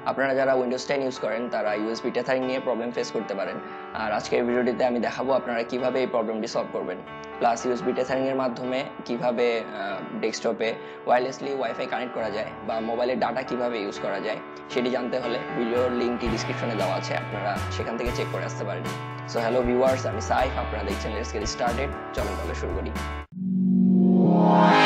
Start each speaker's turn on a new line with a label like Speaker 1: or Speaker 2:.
Speaker 1: আপনারা যারা Windows 10 use করেন তারা ইউএসবি টেথারিং নিয়ে প্রবলেম ফেস করতে পারেন। আর আজকের ভিডিওটিতে আমি দেখাবো আপনারা কিভাবে এই প্রবলেমটি সলভ করবেন, প্লাস ইউএসবি টেথারিং এর মাধ্যমে কিভাবে ডেস্কটপে ওয়্যারলেসলি ওয়াইফাই কানেক্ট করা যায় বা মোবাইলের ডাটা কিভাবে ইউজ করা যায় সেটি জানতে হলে ভিডিওর লিঙ্কটি ডিসক্রিপশনে দেওয়া আছে, আপনারা সেখান থেকে চেক করে আসতে পারেন। সো হ্যালো ভিউয়ার্স, আমি সাইফ, আপনারা দেখছেন লেটস গেট স্টার্টেড। চলুন তাহলে শুরু করি।